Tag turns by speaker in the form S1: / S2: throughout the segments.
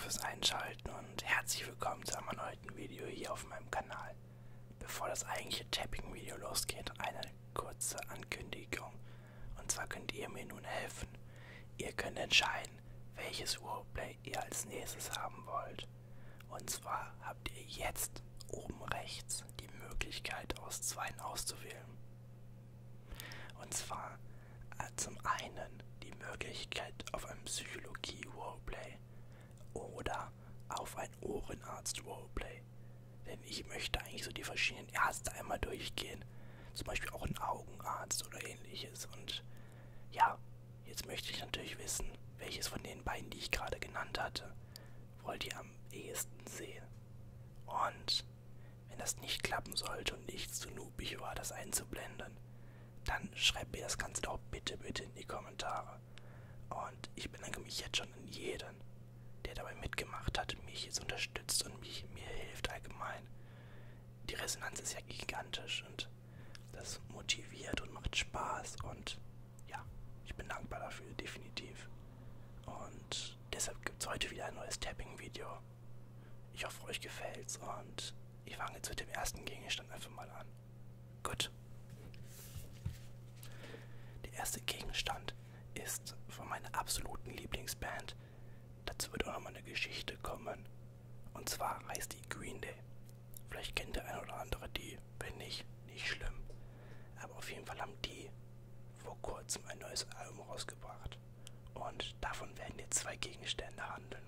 S1: fürs Einschalten und herzlich willkommen zu einem neuen Video hier auf meinem Kanal. Bevor das eigentliche Tapping-Video losgeht, eine kurze Ankündigung. Und zwar könnt ihr mir nun helfen. Ihr könnt entscheiden, welches Roleplay ihr als nächstes haben wollt. Und zwar habt ihr jetzt oben rechts die Möglichkeit aus zwei auszuwählen. Und zwar zum einen die Möglichkeit auf ein Psychologie-Roleplay oder auf ein Ohrenarzt-Roleplay. Denn ich möchte eigentlich so die verschiedenen Ärzte einmal durchgehen. Zum Beispiel auch ein Augenarzt oder ähnliches. Und ja, jetzt möchte ich natürlich wissen, welches von den beiden, die ich gerade genannt hatte, wollt ihr am ehesten sehen. Und wenn das nicht klappen sollte und nicht zu noobig war, das einzublenden, dann schreibt mir das Ganze doch bitte in die Kommentare. Und ich bedanke mich jetzt schon an jeden, der dabei mitgemacht hat, mich jetzt unterstützt und mir hilft allgemein. Die Resonanz ist ja gigantisch und das motiviert und macht Spaß und ja, ich bin dankbar dafür, definitiv. Und deshalb gibt es heute wieder ein neues Tapping-Video. Ich hoffe, euch gefällt's und ich fange jetzt mit dem ersten Gegenstand einfach mal an. Gut. Der erste Gegenstand ist von meiner absoluten Lieblingsband. Dazu wird auch nochmal eine Geschichte kommen. Und zwar heißt die Green Day. Vielleicht kennt der eine oder andere die, wenn nicht, nicht schlimm. Aber auf jeden Fall haben die vor kurzem ein neues Album rausgebracht. Und davon werden jetzt zwei Gegenstände handeln.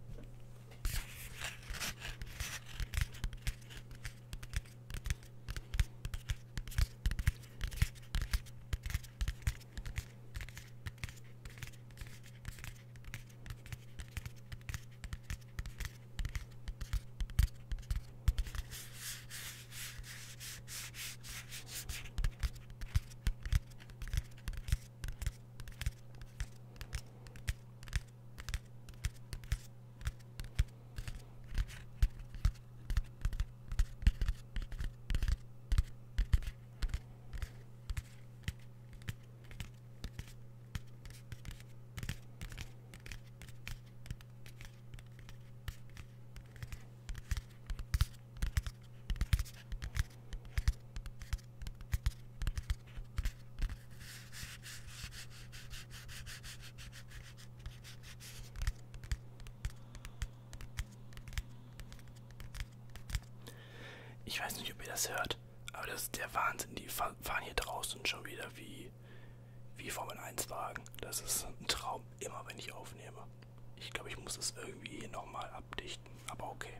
S1: Ich weiß nicht, ob ihr das hört, aber das ist der Wahnsinn. Die fahren hier draußen schon wieder wie Formel-1-Wagen. Das ist ein Traum, immer wenn ich aufnehme. Ich glaube, ich muss es irgendwie hier nochmal abdichten, aber okay.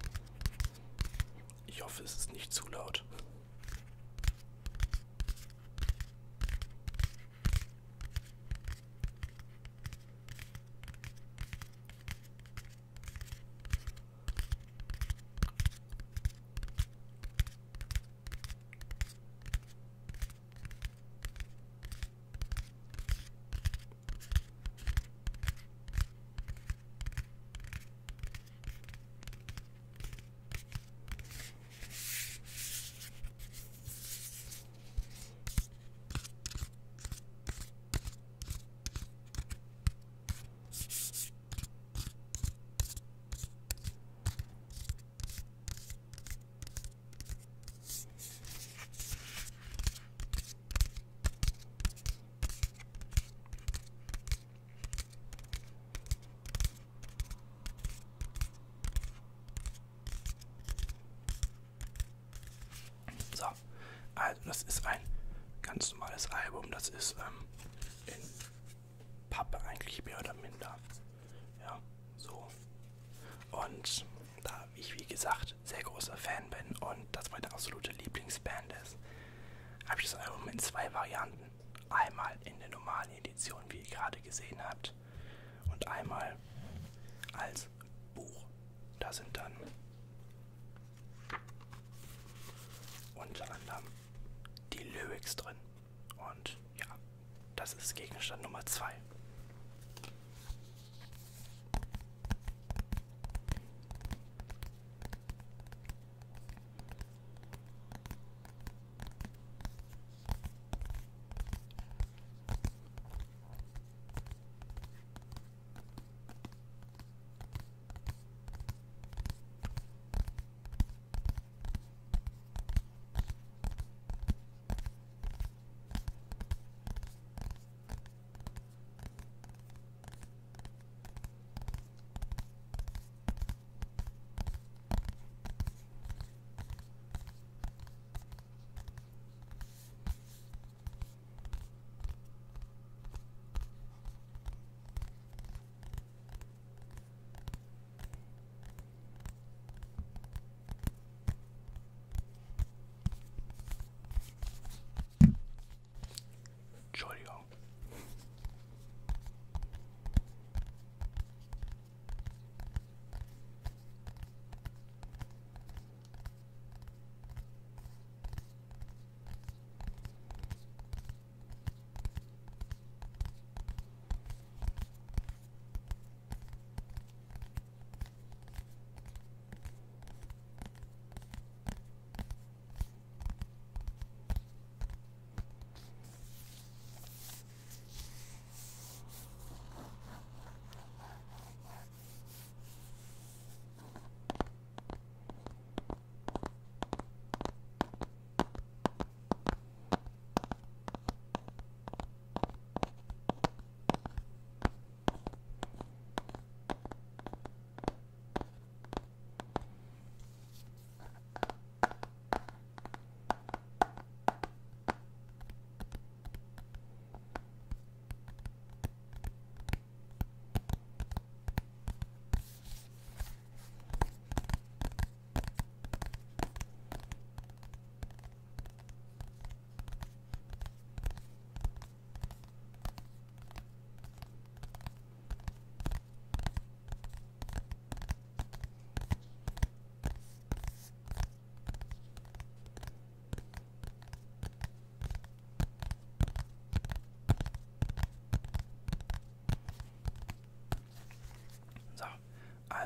S1: Ich hoffe, es ist nicht zu laut. So, also das ist ein ganz normales Album, das ist in Pappe eigentlich mehr oder minder. Ja, so. Und da ich, wie gesagt, sehr großer Fan bin und das meine absolute Lieblingsband ist, habe ich das Album in zwei Varianten. Einmal in der normalen Edition, wie ihr gerade gesehen habt, und einmal als Buch. Da sind dann unter anderem die Lyrics drin. Und ja, das ist Gegenstand Nummer 2.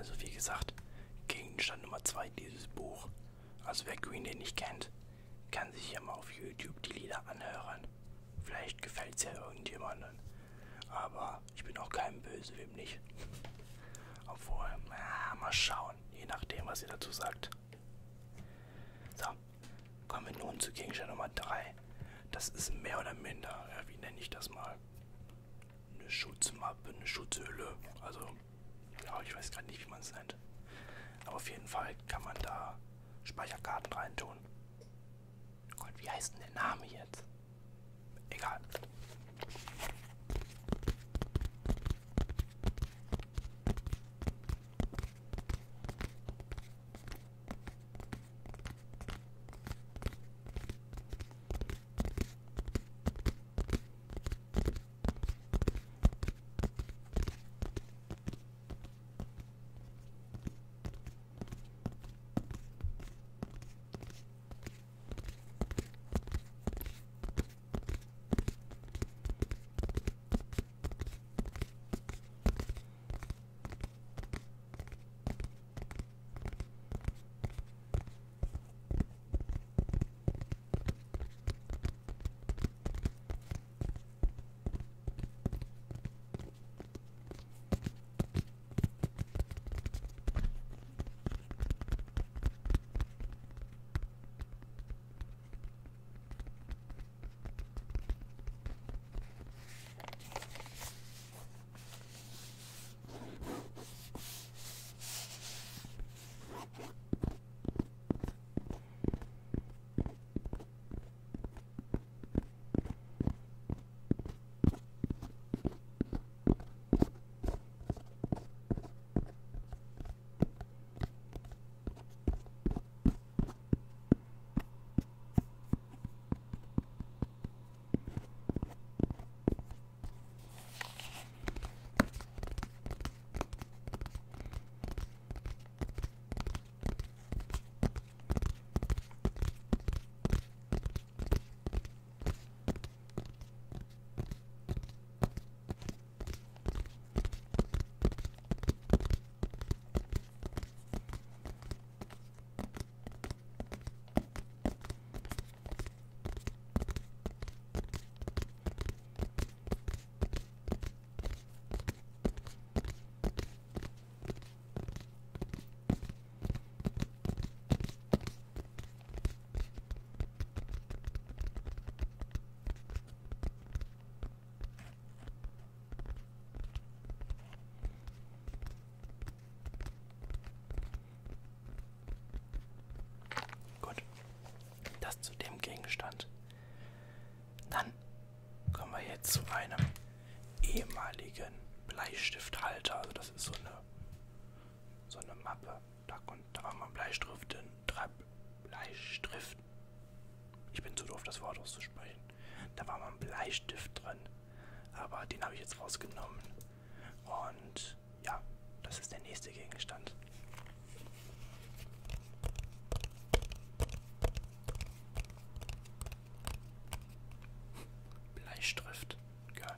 S1: Also wie gesagt, Gegenstand Nummer 2 dieses Buch. Also wer Green Day nicht kennt, kann sich hier mal auf YouTube die Lieder anhören. Vielleicht gefällt es ja irgendjemandem. Aber ich bin auch kein Böse, wem nicht. Obwohl, mal schauen, je nachdem, was ihr dazu sagt. So, kommen wir nun zu Gegenstand Nummer 3. Das ist mehr oder minder, ja, wie nenne ich das mal? Eine Schutzmappe, eine Schutzhülle. Also, ja, ich weiß gerade nicht, wie man es nennt. Aber auf jeden Fall kann man da Speicherkarten reintun. Oh Gott, wie heißt denn der Name jetzt? Egal. Zu dem Gegenstand. Dann kommen wir jetzt zu einem ehemaligen Bleistifthalter. Also das ist so eine Mappe. Da war mal Bleistift drin. Bleistift. Ich bin zu doof, das Wort auszusprechen. Da war mal ein Bleistift drin. Aber den habe ich jetzt rausgenommen. Und ja, das ist der nächste Gegenstand. Bleistift. Geil.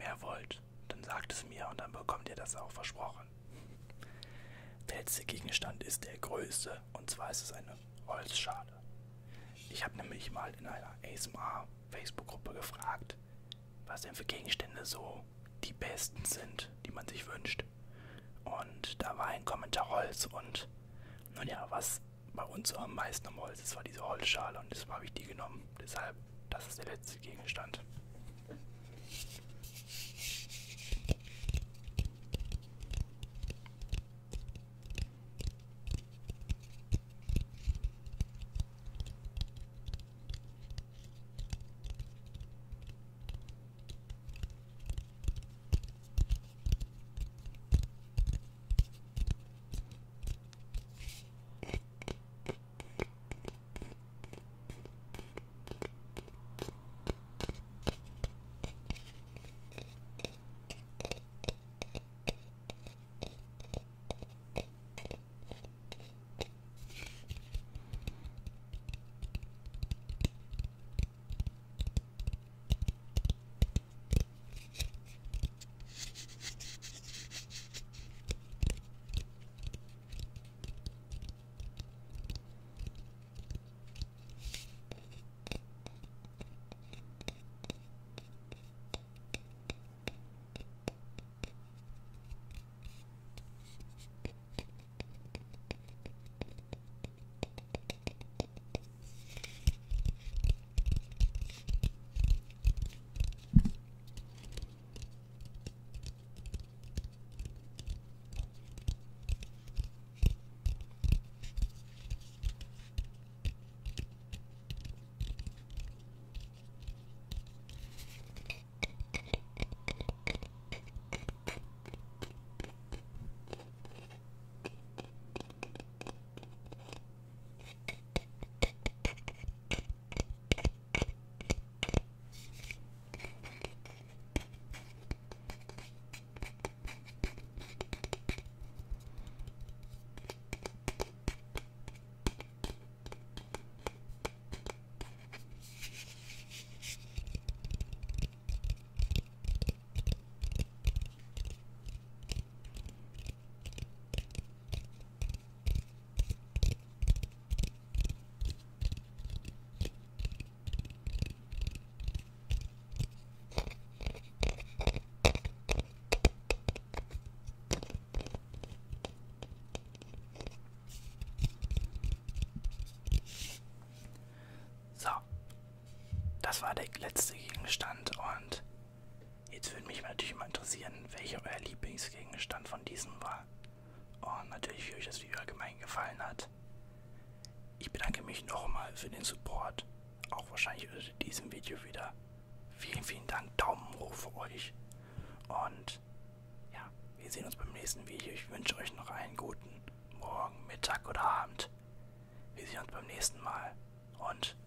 S1: mehr wollt, dann sagt es mir und dann bekommt ihr das auch versprochen. Der letzte Gegenstand ist der größte, und zwar ist es eine Holzschale. Ich habe nämlich mal in einer ASMR-Facebook-Gruppe gefragt, was denn für Gegenstände so die besten sind, die man sich wünscht. Und da war ein Kommentar Holz und nun ja, was bei uns so am meisten am Holz ist, war diese Holzschale und deshalb habe ich die genommen. Deshalb, das ist der letzte Gegenstand. So, das war der letzte Gegenstand und jetzt würde mich natürlich mal interessieren, welcher euer Lieblingsgegenstand von diesen war. Und natürlich, wie euch das Video allgemein gefallen hat. Ich bedanke mich nochmal für den Support, auch wahrscheinlich unter diesem Video wieder. Vielen, vielen Dank, Daumen hoch für euch. Und ja, wir sehen uns beim nächsten Video. Ich wünsche euch noch einen guten Morgen, Mittag oder Abend. Wir sehen uns beim nächsten Mal und